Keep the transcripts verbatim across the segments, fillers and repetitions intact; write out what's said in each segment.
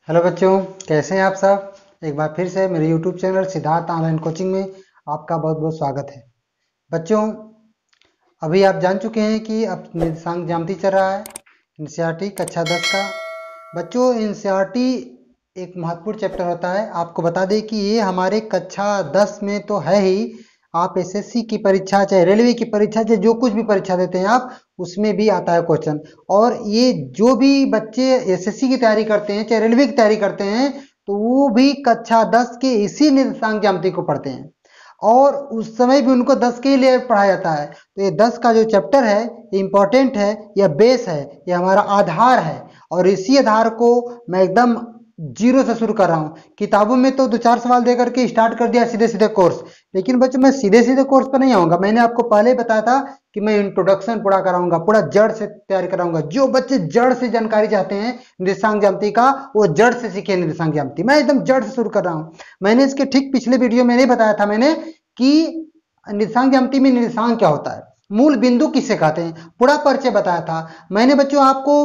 Hello बच्चों, कैसे हैं आप सब। एक बार फिर से मेरे YouTube channel Siddharth online coaching में आपका बहुत बहुत स्वागत है। बच्चों, अभी आप जान चुके हैं कि अब निर्देशांक ज्यामिति चल रहा है, एनसीईआरटी कक्षा दस का। बच्चों, एनसीईआरटी एक महत्वपूर्ण चैप्टर होता है। आपको बता दें कि ये हमारे कक्षा दस में तो है ही, आप एसएससी की परीक्षा, चाहे रेलवे की परीक्षा, चाहे जो कुछ भी परीक्षा देते हैं आप, उसमें भी आता है क्वेश्चन। और ये जो भी बच्चे एसएससी की तैयारी करते हैं, चाहे रेलवे की तैयारी करते हैं, तो वो भी कक्षा दस के इसी निर्देशांक ज्यामिति को पढ़ते हैं और उस समय भी उनको दस के लिए पढ़ाया जाता है। तो ये दस का जो चैप्टर है, ये इम्पोर्टेंट है, यह बेस है, यह हमारा आधार है। और इसी आधार को मैं एकदम जीरो से शुरू कर रहा हूँ। किताबों में तो दो चार सवाल देकर के स्टार्ट कर दिया सीधे सीधे कोर्स, लेकिन बच्चों मैं सीधे सीधे कोर्स पर नहीं आऊंगा। मैंने आपको पहले ही बताया था कि मैं इंट्रोडक्शन पूरा कराऊंगा, पूरा जड़ से तैयारी कराऊंगा। जो बच्चे जड़ से जानकारी चाहते हैं निर्देशांक ज्यामिति का, वो जड़ से सीखे निर्देशांक ज्यामिति। मैं एकदम जड़ से शुरू कर रहा हूँ। मैंने इसके ठीक पिछले वीडियो में नहीं बताया था मैंने कि निर्देशांक ज्यामिति में निर्देशांक क्या होता है, मूल बिंदु किसे कहते हैं, पूरा परिचय बताया था मैंने। बच्चों आपको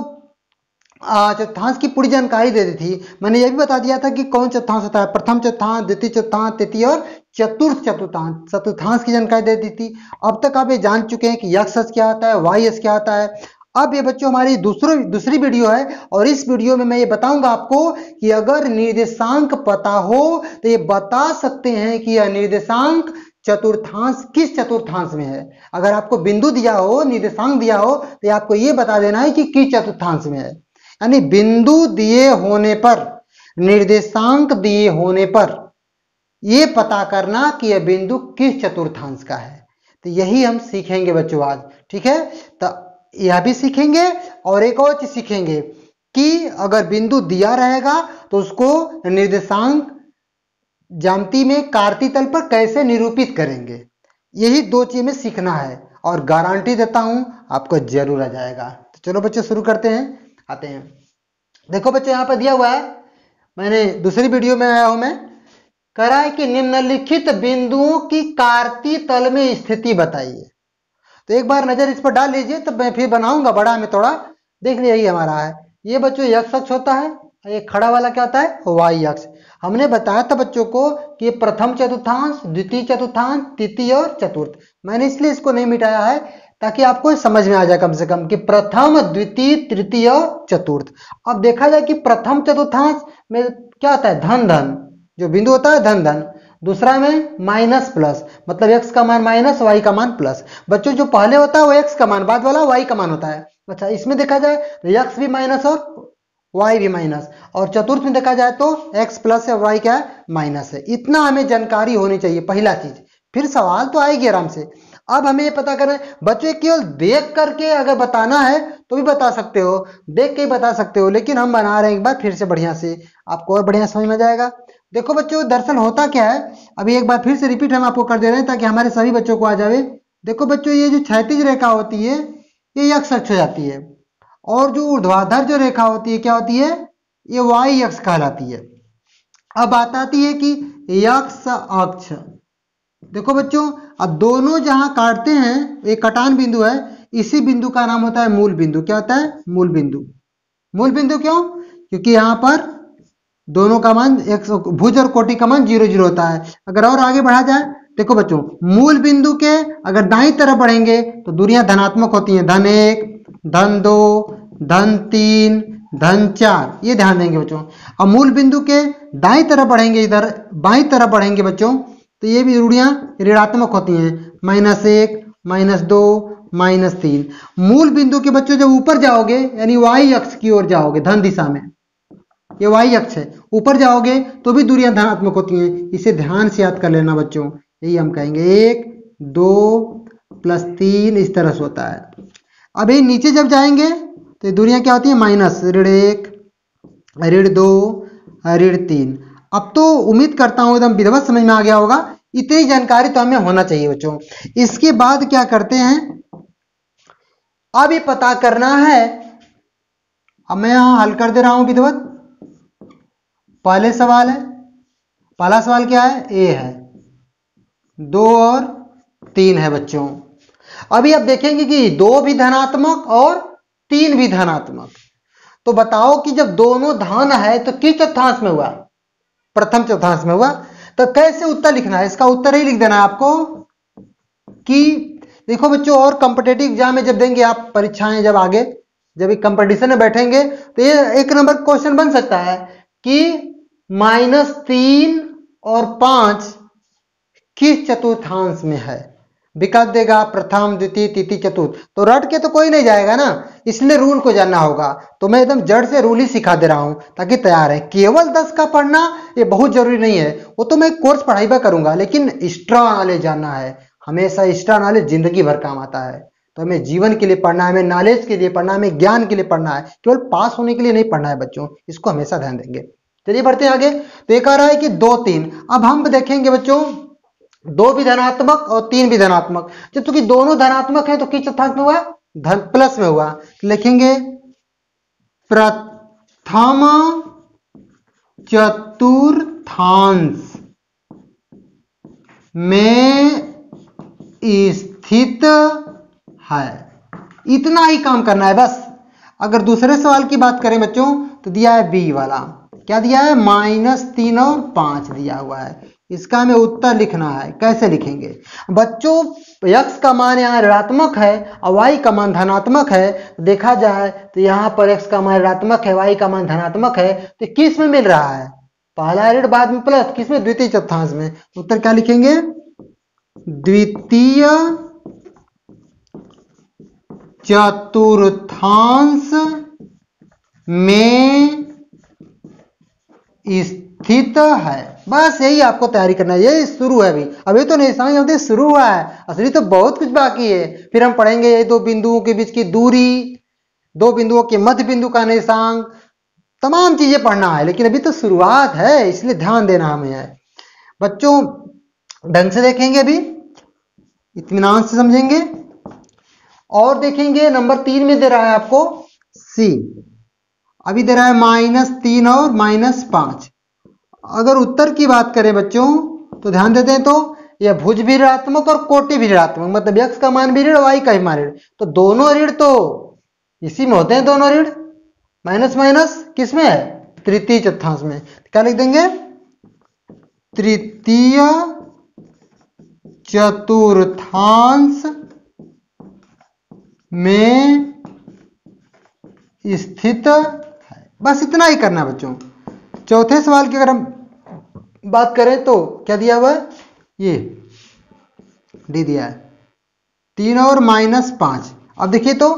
चतुर्थांश की पूरी जानकारी दे दी थी। मैंने यह भी बता दिया था कि कौन चतुर्थांश होता है, प्रथम चतुर्थांश, द्वितीय चतुर्थांश, तृतीय और चतुर्थ चतुर्थांश। चतुर्थांश की जानकारी दे दी थी। अब तक आप ये जान चुके हैं कि एक्स क्या होता है, वाई एस क्या होता है। अब ये बच्चों हमारी दूसरी दूसरी वीडियो है, और इस वीडियो में मैं ये बताऊंगा आपको कि अगर निर्देशांक पता हो तो ये बता सकते हैं कि यह निर्देशांक चतुर्थांश किस चतुर्थांश में है। अगर आपको बिंदु दिया हो, निर्देशांक दिया हो, तो आपको ये बता देना है कि किस चतुर्थांश में है। यानी बिंदु दिए होने पर, निर्देशांक दिए होने पर यह पता करना कि यह बिंदु किस चतुर्थांश का है। तो यही हम सीखेंगे बच्चों आज, ठीक है। तो यह भी सीखेंगे और एक और चीज सीखेंगे कि अगर बिंदु दिया रहेगा तो उसको निर्देशांक ज्यामिति में कार्तीय तल पर कैसे निरूपित करेंगे। यही दो चीज में सीखना है, और गारंटी देता हूं आपको जरूर आ जाएगा। तो चलो बच्चों शुरू करते हैं, आते हैं। देखो बच्चों यहाँ पर दिया हुआ है, मैंने दूसरी वीडियो में आया हूं मैं, कह रहा है कि निम्नलिखित बिंदुओं की कार्तीय तल में स्थिति बताइए। तो एक बार नजर इस पर डाल लीजिए, तब मैं फिर बनाऊंगा बड़ा में थोड़ा। देख लिया, यही हमारा है। ये बच्चों एक्स अक्ष होता है, ये खड़ा वाला क्या होता है, वाई अक्ष। हमने बताया था बच्चों को कि प्रथम चतुर्थांश, द्वितीय चतुर्थांश, तृतीय और चतुर्थ। मैंने इसलिए इसको नहीं मिटाया है ताकि आपको समझ में आ जाए कम से कम कि प्रथम, द्वितीय, तृतीय, चतुर्थ। अब देखा जाए कि प्रथम चतुर्थांश में क्या होता है, धन धन, जो बिंदु होता है धन धन। दूसरा में माइनस प्लस, मतलब एक्स का मान माइनस, वाई का मान प्लस। बच्चों जो पहले होता है वो एक्स का मान, बाद वाला वाई का मान होता है। अच्छा, इसमें देखा जाए तो एक्स भी माइनस और वाई भी माइनस, और चतुर्थ में देखा जाए तो एक्स प्लस है, वाई क्या है, माइनस है। इतना हमें जानकारी होनी चाहिए, पहला चीज। फिर सवाल तो आएगी आराम से। अब हमें ये पता करना है बच्चों, केवल देख करके अगर बताना है तो भी बता सकते हो, देख के ही बता सकते हो, लेकिन हम बना रहे हैं एक बार फिर से बढ़िया से, आपको और बढ़िया समझ में जाएगा। देखो बच्चों, दरअसल होता क्या है, अभी एक बार फिर से रिपीट हम आपको कर दे रहे हैं ताकि हमारे सभी बच्चों को आ जाए। देखो बच्चों, ये जो क्षैतिज रेखा होती है ये एक्स अक्ष हो जाती है, और जो ऊर्ध्वाधर जो रेखा होती है क्या होती है, ये वाई अक्ष कहलाती है। अब बात आती है कि एक्स अक्ष, देखो बच्चों, अब दोनों जहां काटते हैं, एक कटान बिंदु है, इसी बिंदु का नाम होता है मूल बिंदु। क्या होता है, मूल बिंदु। मूल बिंदु क्यों, क्योंकि यहां पर दोनों का मान एक भुज और कोटि का मान जीरो जीरो होता है। अगर और आगे बढ़ा जाए, देखो बच्चों, मूल बिंदु के अगर दाईं तरफ बढ़ेंगे तो दूरियां धनात्मक होती हैं, धन एक, धन दो, धन तीन, धन चार, ये ध्यान देंगे बच्चों। अब मूल बिंदु के दाईं तरफ बढ़ेंगे, इधर बाईं तरफ बढ़ेंगे बच्चों, तो ये भी दूरियां ऋणात्मक होती हैं, माइनस एक, माइनस दो, माइनस तीन। मूल बिंदु के बच्चों जब ऊपर जाओगे, यानी वाई अक्ष की ओर जाओगे, धन दिशा में, ये वाई अक्ष है, ऊपर जाओगे तो भी दूरियां धनात्मक होती हैं। इसे ध्यान से याद कर लेना बच्चों, यही हम कहेंगे, एक, दो प्लस तीन, इस तरह से होता है। अब ये नीचे जब जाएंगे तो दूरियां क्या होती हैं, माइनस, ऋण एक, ऋण दो, ऋण तीन। अब तो उम्मीद करता हूं एकदम विधिवत समझ में आ गया होगा, इतनी जानकारी तो हमें होना चाहिए बच्चों। इसके बाद क्या करते हैं, अब ये पता करना है, अब मैं यहां हल कर दे रहा हूं विधिवत। पहले सवाल है, पहला सवाल क्या है, ए है, दो और तीन है बच्चों। अभी आप देखेंगे कि दो भी धनात्मक और तीन भी धनात्मक, तो बताओ कि जब दोनों धन है तो किस चौथांश में हुआ? प्रथम चौथांश में हुआ। तो कैसे उत्तर लिखना है? इसका उत्तर ही लिख देना है आपको कि देखो बच्चों, और कॉम्पिटेटिव एग्जाम में जब देंगे आप परीक्षाएं, जब आगे जब एक कंपटीशन में बैठेंगे तो ये एक नंबर क्वेश्चन बन सकता है कि माइनस तीन और पांच किस चतुर्थांश में है। विकल्प देगा प्रथम, द्वितीय, तृतीय, चतुर्थ। तो रट के तो कोई नहीं जाएगा ना, इसलिए रूल को जानना होगा। तो मैं एकदम जड़ से रूल ही सिखा दे रहा हूं ताकि तैयार है। केवल दस का पढ़ना ये बहुत जरूरी नहीं है, वो तो मैं कोर्स पढ़ाई पर करूंगा, लेकिन एक्स्ट्रा नॉलेज जानना है। हमेशा एक्स्ट्रा नॉलेज जिंदगी भर काम आता है। तो हमें जीवन के लिए पढ़ना है, हमें नॉलेज के लिए पढ़ना है, हमें ज्ञान के लिए पढ़ना है, केवल पास होने के लिए नहीं पढ़ना है बच्चों। इसको हमेशा ध्यान देंगे। चलिए बढ़ते हैं आगे। तो ये कह रहा है कि दो तीन। अब हम देखेंगे बच्चों, दो भी धनात्मक और तीन भी धनात्मक। जब चूंकि दोनों धनात्मक है तो किस चतुर्थांश में हुआ? धन प्लस में हुआ। लिखेंगे प्रथम चतुर्थांश में स्थित है। इतना ही काम करना है बस। अगर दूसरे सवाल की बात करें बच्चों तो दिया है बी वाला, क्या दिया है? माइनस तीन और पांच दिया हुआ है। इसका हमें उत्तर लिखना है। कैसे लिखेंगे बच्चों? x का मान यहाँ ऋणात्मक है और y का मान धनात्मक है। देखा जाए तो यहाँ पर x का मान ऋणात्मक है, y का मान धनात्मक है। तो किस में मिल रहा है? पहला ऋण बाद में प्लस, किस में? द्वितीय चतुर्थांश में। उत्तर क्या लिखेंगे? द्वितीय चतुर्थांश में स्थित है। बस यही आपको तैयारी करना है। ये शुरू है, अभी अभी तो नहीं समझ आते, शुरू हुआ है, असली तो बहुत कुछ बाकी है। फिर हम पढ़ेंगे ये दो बिंदुओं के बीच की दूरी, दो बिंदुओं के मध्य बिंदु का निर्देशांक, तमाम चीजें पढ़ना है, लेकिन अभी तो शुरुआत है, इसलिए ध्यान देना हमें है बच्चों। ढंग से देखेंगे, अभी इत्मीनान से समझेंगे और देखेंगे। नंबर तीन में दे रहा है आपको सी, अभी दे रहा है माइनस तीन और माइनस पांच। अगर उत्तर की बात करें बच्चों तो ध्यान देते हैं तो यह भुज भी ऋणात्मक और कोटि भी ऋणात्मक, मतलब x का मान भी ऋण, y का भी मान ऋण। तो दोनों ऋण तो इसी में होते हैं, दोनों ऋण। माइनस माइनस किस में है? तृतीय चतुर्थांश में। क्या लिख देंगे? तृतीय चतुर्थांश में स्थित है। बस इतना ही करना है बच्चों। चौथे सवाल की अगर हम बात करें तो क्या दिया हुआ है? ये डी दिया है, तीन और माइनस पांच। अब देखिए तो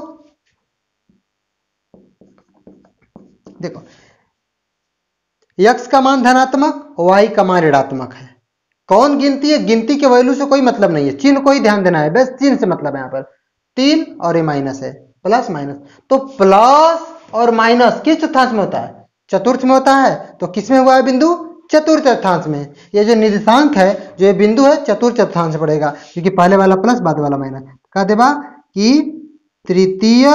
देखो, x का मान धनात्मक, y का मान ऋणात्मक है। कौन गिनती है? गिनती के वैल्यू से कोई मतलब नहीं है, चिन्ह को ही ध्यान देना है, बस चिन्ह से मतलब है। यहाँ पर तीन और ये माइनस है, प्लस माइनस। तो प्लस और माइनस किस चतुर्थांश में होता है? चतुर्थ में होता है। तो किसमें हुआ है बिंदु? चतुर्थ चतुर्थांश में। ये जो निर्देशांक है, जो ये बिंदु है, चतुर्थ चतुर्थांश पड़ेगा, क्योंकि पहले वाला प्लस बाद वाला माइनस। कह देगा कि तृतीय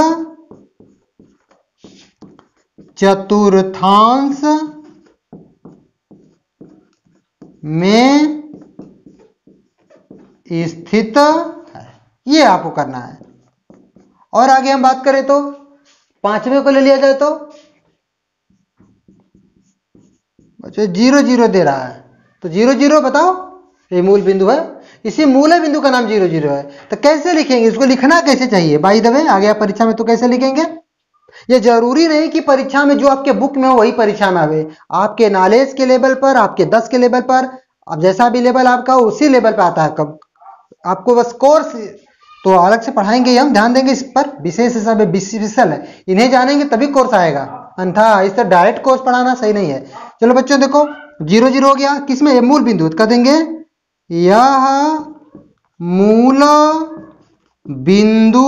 चतुर्थांश में स्थित है। ये आपको करना है। और आगे हम बात करें तो पांचवें को ले लिया जाए तो बच्चों जीरो जीरो दे रहा है। तो जीरो जीरो बताओ, ये मूल बिंदु है, इसी मूल बिंदु का नाम जीरो जीरो है। तो कैसे लिखेंगे इसको? लिखना कैसे चाहिए? बाय द वे आ गया परीक्षा में तो कैसे लिखेंगे? ये जरूरी नहीं कि परीक्षा में जो आपके बुक में हो वही परीक्षा में आवे। आपके नॉलेज के लेवल पर, आपके दस के लेवल पर, अब जैसा भी लेवल आपका उसी लेवल पर आता है। कब आपको बस कोर्स तो अलग से पढ़ाएंगे, हम ध्यान देंगे इस पर। विशेष सब विशेषल है, इन्हें जानेंगे तभी कोर्स आएगा, अन्यथा इस तरह डायरेक्ट कोर्स पढ़ाना सही नहीं है। चलो बच्चों देखो, जीरो जीरो हो गया, किसमें? मूल बिंदु। कह देंगे यह मूल बिंदु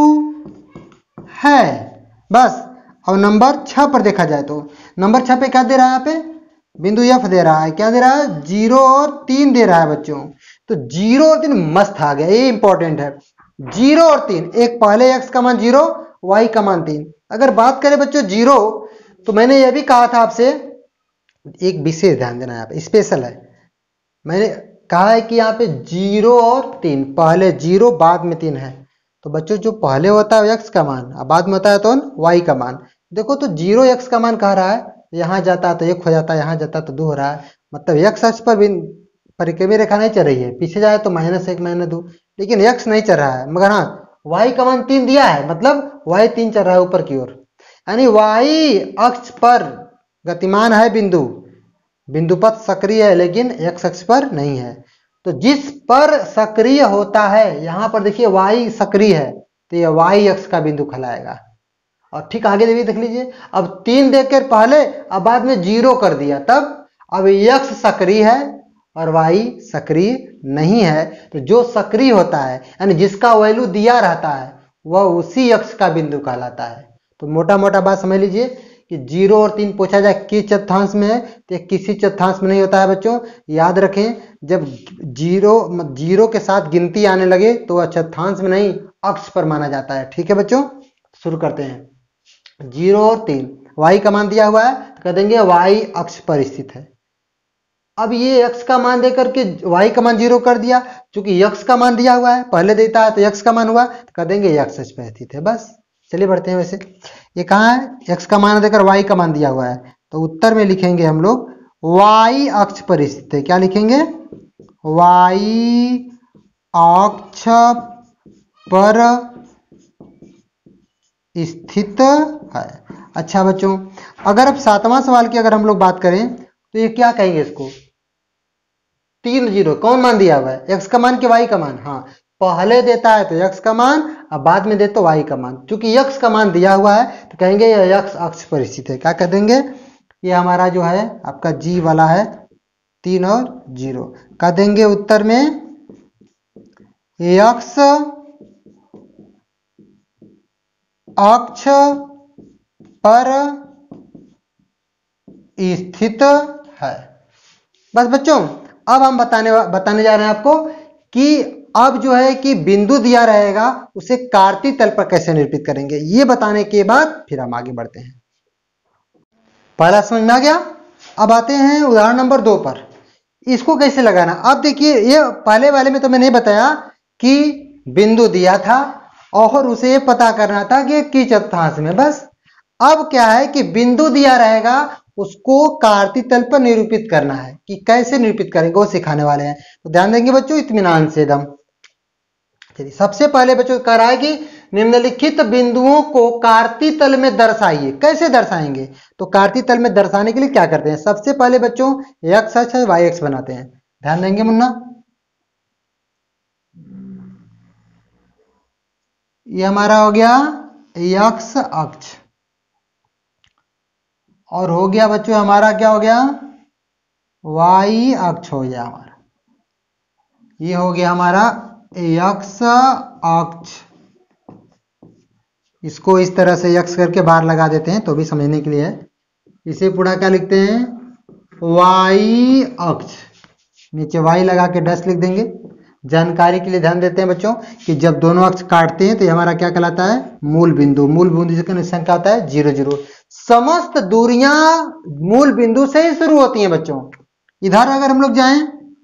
है, बस। और नंबर छह पर देखा जाए तो नंबर छह पे क्या दे रहा है? यहाँ पे बिंदु एफ दे रहा है। क्या दे रहा है? जीरो और तीन दे रहा है बच्चों। तो जीरो और तीन मस्त आ गया, ये इंपॉर्टेंट है। जीरो और तीन, एक पहले एक्स का मान जीरो, वाई का मान तीन। अगर बात करें बच्चों जीरो, तो मैंने ये भी कहा था आपसे, एक विशेष ध्यान देना, यहाँ पे स्पेशल है। मैंने कहा है कि यहाँ पे जीरो और तीन, पहले जीरो बाद में तीन है। तो बच्चों जो पहले होता है एक्स का मान, अब बाद में होता है तो वाई का मान। देखो तो जीरो एक्स का मान कह रहा है, यहाँ जाता तो एक हो जाता, यहाँ जाता तो दो हो रहा है, मतलब एक्स अक्ष पर भी परिक्रमी रेखा नहीं चल रही है, पीछे जाए तो माइनस एक माइनस दो, लेकिन एक्स नहीं चल रहा है, मगर हाँ वाई का मान तीन दिया है, मतलब वाई तीन चल रहा है ऊपर की ओर, यानी वाई अक्ष पर गतिमान है बिंदु, बिंदुपथ सक्रिय है लेकिन एक्स अक्ष पर नहीं है। तो जिस पर सक्रिय होता है, यहां पर देखिए वाई सक्रिय है, तो यह वाई अक्ष का बिंदु कहलाएगा। और ठीक आगे देखिए, देख लीजिए, अब तीन देखकर पहले, अब बाद में जीरो कर दिया, तब अब एक्स सक्रिय है और वाई सक्रिय नहीं है। तो जो सक्रिय होता है यानी जिसका वैल्यू दिया रहता है, वह उसी अक्ष का बिंदु कहलाता है। तो मोटा मोटा बात समझ लीजिए कि जीरो और तीन पूछा जाए किस चतुर्थांश में है, तो ये किसी चतुर्थांश में नहीं होता है बच्चों, याद रखें। जब जीरो जीरो के साथ गिनती आने लगे तो वह चतुर्थांश में नहीं, अक्ष पर माना जाता है। ठीक है बच्चों, शुरू करते हैं। जीरो और तीन, वाई का मान दिया हुआ है तो कह देंगे वाई अक्ष पर स्थित है। अब ये x का मान देकर के y का मान जीरो कर दिया, क्योंकि x का मान दिया हुआ है, पहले देता है तो x का मान हुआ, तो कह देंगे x अक्ष पर स्थित है। बस चलिए बढ़ते हैं। वैसे ये कहाँ है, x का मान देकर y का मान दिया हुआ है, तो उत्तर में लिखेंगे हम लोग y अक्ष पर स्थित है। क्या लिखेंगे, y अक्ष पर स्थित है। अच्छा बच्चों, अगर अब सातवां सवाल की अगर हम लोग बात करें तो ये क्या कहेंगे, इसको तीन जीरो कौन मान दिया हुआ है, एक्स का मान कि वाई का मान। हाँ, पहले देता है तो एक्स का मान, अब बाद में दे तो वाई का मान। क्योंकि एक्स का मान दिया हुआ है तो कहेंगे यह एक्स अक्ष पर स्थित है। क्या कह देंगे, ये हमारा जो है आपका जी वाला है, तीन और जीरो कह देंगे उत्तर में एक्स अक्ष पर स्थित है। बस बच्चों, अब हम बताने बताने जा रहे हैं आपको कि अब जो है कि बिंदु दिया रहेगा उसे कार्तीय तल पर कैसे निरूपित करेंगे। ये बताने के बाद फिर हम आगे बढ़ते हैं। पहला समझ में आ गया। अब आते हैं उदाहरण नंबर दो पर, इसको कैसे लगाना। अब देखिए, ये पहले वाले में तो मैंने बताया कि बिंदु दिया था और उसे ये पता करना था कि किस चतुर्थांश में। बस अब क्या है कि बिंदु दिया रहेगा, उसको कार्तीय तल पर निरूपित करना है। कि कैसे निरूपित करेंगे वो सिखाने वाले हैं, तो ध्यान देंगे बच्चों इत्मीनान से एकदम। चलिए, सबसे पहले बच्चों कह रहा है कि निम्नलिखित बिंदुओं को कार्तीय तल में दर्शाइए। कैसे दर्शाएंगे, तो कार्तीय तल में दर्शाने के लिए क्या करते हैं, सबसे पहले बच्चों एक्स अक्ष है वाई अक्ष बनाते हैं। ध्यान देंगे मुन्ना, ये हमारा हो गया एक्स अक्ष, और हो गया बच्चों हमारा क्या हो गया, वाई अक्ष हो गया हमारा। ये हो गया हमारा एक्स अक्ष। इसको इस तरह से एक्स करके बाहर लगा देते हैं तो भी समझने के लिए है। इसे पूरा क्या लिखते हैं, वाई अक्ष, नीचे वाई लगा के डैश लिख देंगे। जानकारी के लिए ध्यान देते हैं बच्चों कि जब दोनों अक्ष काटते हैं तो ये हमारा क्या कहलाता है, मूल बिंदु। मूल बिंदु का निशान क्या होता है, जीरो जीरो। समस्त दूरियां मूल बिंदु से ही शुरू होती हैं बच्चों। इधर अगर हम लोग जाएं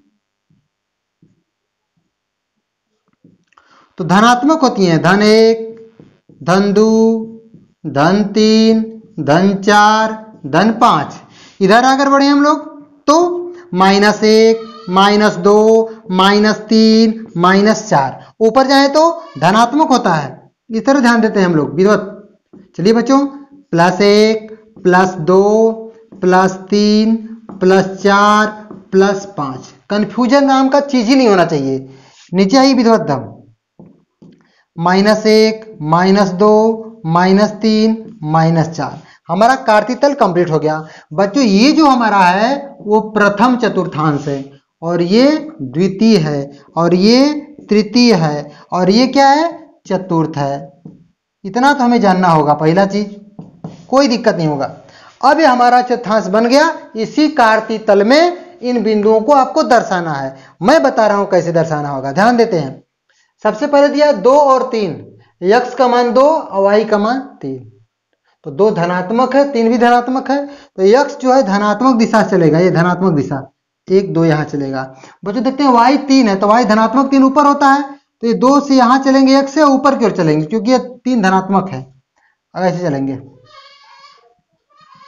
तो धनात्मक होती हैं, धन एक, धन दो, धन तीन, धन चार, धन पांच। इधर अगर बढ़े हम लोग तो माइनस एक, माइनस दो, माइनस तीन, माइनस चार। ऊपर जाए तो धनात्मक होता है, इस तरह ध्यान देते हैं हम लोग विधिवत। चलिए बच्चों, प्लस एक, प्लस दो, प्लस तीन, प्लस चार, प्लस पांच। कंफ्यूजन नाम का चीज ही नहीं होना चाहिए। नीचे आई विधिवत दम, माइनस एक, माइनस दो, माइनस तीन, माइनस चार। हमारा कार्तीय तल कंप्लीट हो गया बच्चों। ये जो हमारा है वो प्रथम चतुर्थांश है, और ये द्वितीय है, और ये तृतीय है, और ये क्या है, चतुर्थ है। इतना तो हमें जानना होगा, पहला चीज, कोई दिक्कत नहीं होगा। अब ये हमारा चतुर्थांश बन गया। इसी कार्तीय तल में इन बिंदुओं को आपको दर्शाना है। मैं बता रहा हूं कैसे दर्शाना होगा, ध्यान देते हैं। सबसे पहले दिया दो और तीन, एक्स का मान दो और वाई का मान तीन। तो दो धनात्मक है, तीन भी धनात्मक है, तो एक्स जो है धनात्मक दिशा चलेगा, ये धनात्मक दिशा, एक दो यहां चलेगा। बच्चों देखते हैं वाई तीन है तो वाई धनात्मक तीन ऊपर होता है, तो ये दो से यहां चलेंगे, एक से ऊपर की ओर चलेंगे क्योंकि ये तीन धनात्मक है। अब ऐसे चलेंगे,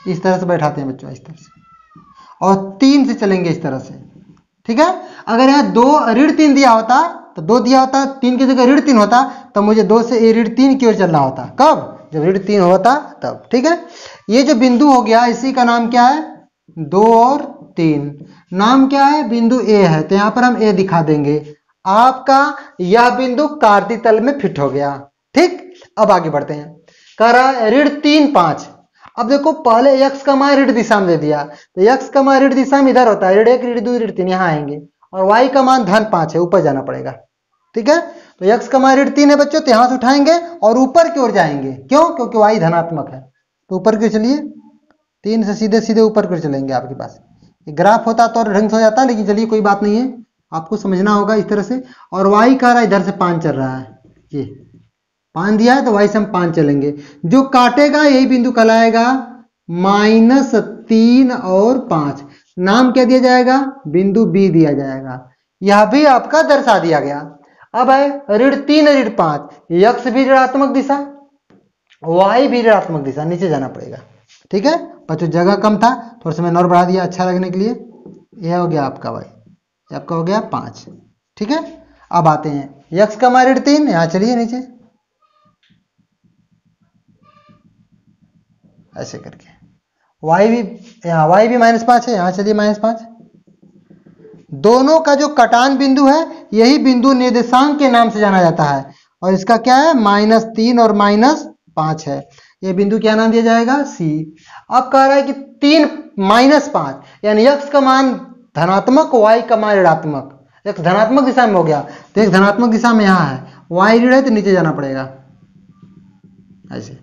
इस तरह से बैठाते हैं बच्चों, इस तरह से, और तीन से चलेंगे इस तरह से, ठीक है। अगर यहाँ दो ऋण तीन दिया होता तो दो दिया होता, तीन की जगह ऋण तीन होता, तो मुझे दो से ए ऋण तीन की ओर चलना होता। कब? जब ऋण तीन होता तब, ठीक है। ये जो बिंदु हो गया इसी का नाम क्या है? दो और तीन। नाम क्या है? बिंदु ए है, तो यहां पर हम ए दिखा देंगे। आपका यह बिंदु कार्तीय तल में फिट हो गया, ठीक। अब आगे बढ़ते हैं। कह रहा है ऋण तीन पांच। अब देखो पहले यक्स का मान ऋण दिशा में दे दिया, तो यक्स का मान ऋण दिशा में इधर होता है, ऋण एक ऋण दो ऋण तीन यहाँ आएंगे, और वाई का मान धन पांच है, ऊपर जाना पड़ेगा, ठीक है। तो यक्स का मान ऋण तीन है बच्चों, तो यहां से उठाएंगे और ऊपर की ओर जाएंगे। क्यों? क्योंकि वाई धनात्मक है, तो ऊपर की चलिए, तीन से सीधे सीधे ऊपर की चलेंगे। आपके पास ग्राफ होता तो और ढंग से हो जाता, लेकिन चलिए कोई बात नहीं है, आपको समझना होगा इस तरह से। और वाई कह रहा है इधर से पांच चल रहा है, ये पांच दिया है तो वाई से हम पांच चलेंगे। जो काटेगा यही बिंदु कहलाएगा माइनस तीन और पांच। नाम क्या दिया जाएगा? बिंदु बी दिया जाएगा। यह भी आपका दर्शा दिया गया। अब है ऋण तीन ऋण पांच, यक्स भी ऋणात्मक दिशा, वाई भी ऋणात्मक दिशा, नीचे जाना पड़ेगा, ठीक है। बच्चों जगह कम था, थोड़ा सा मैंने और बढ़ा दिया अच्छा लगने के लिए। यह हो गया आपका वाई, आपका हो गया पांच, ठीक है। अब आते हैं यक्स का मान ऋण तीन, यहां चलिए नीचे ऐसे करके, वाई भी यहाँ वाई भी माइनस पांच है, यहां चलिए माइनस पांच। दोनों का जो कटान बिंदु है यही बिंदु निर्देशांक के नाम से जाना जाता है, और इसका क्या है? माइनस तीन और माइनस पांच है। यह बिंदु क्या नाम दिया जाएगा? सी। अब कह रहा है कि तीन माइनस पांच, यानी यक्स का मान धनात्मक, वाई का मान ऋणात्मक। यक्स धनात्मक दिशा में हो गया, तो एक धनात्मक दिशा में यहाँ है, वाई ऋण है तो नीचे जाना पड़ेगा, ऐसे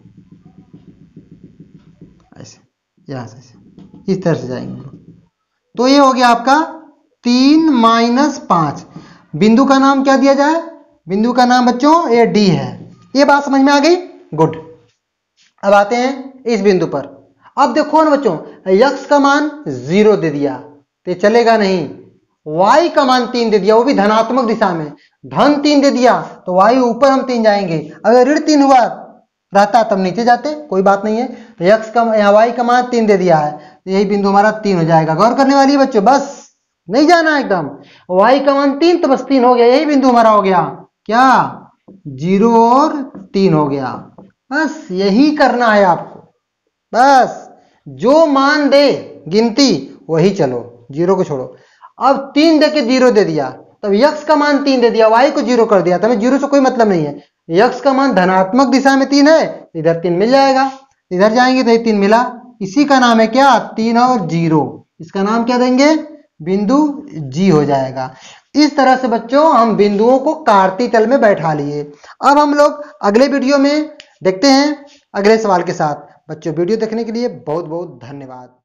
ऐसे, यहां से ऐसे, इस तरह से जाएंगे। तो ये हो गया आपका तीन माइनस पांच। बिंदु का नाम क्या दिया जाए? बिंदु का नाम बच्चों ये डी है। ये बात समझ में आ गई? गुड। अब आते हैं इस बिंदु पर। अब देखो ना बच्चों, यक्स का मान जीरो दे दिया तो चलेगा नहीं, वाई का मान तीन दे दिया, वो भी धनात्मक दिशा में, धन तीन दे दिया तो वाई ऊपर हम तीन जाएंगे। अगर ऋण तीन हुआ रहता तब नीचे जाते, कोई बात नहीं है। तो यक्स का यहाँ वाई का मान तीन दे दिया है, तो यही बिंदु हमारा तीन हो जाएगा। गौर करने वाली है बच्चों, बस नहीं जाना एकदम। वाई का मान तीन तो बस तीन हो गया, यही बिंदु हमारा हो गया क्या? जीरो और तीन हो गया। बस यही करना है आपको, बस जो मान दे गिनती वही चलो, जीरो को छोड़ो। अब तीन दे के जीरो दे दिया, तब यक्स का मान तीन दे दिया, वाई को जीरो कर दिया, तब जीरो से कोई मतलब नहीं है। यक्स का मान धनात्मक दिशा में तीन है, इधर तीन मिल जाएगा, इधर जाएंगे तो ये तीन मिला, इसी का नाम है क्या? तीन और जीरो। इसका नाम क्या देंगे? बिंदु जी हो जाएगा। इस तरह से बच्चों हम बिंदुओं को कार्तीय तल में बैठा लिए। अब हम लोग अगले वीडियो में देखते हैं अगले सवाल के साथ। बच्चों वीडियो देखने के लिए बहुत बहुत धन्यवाद।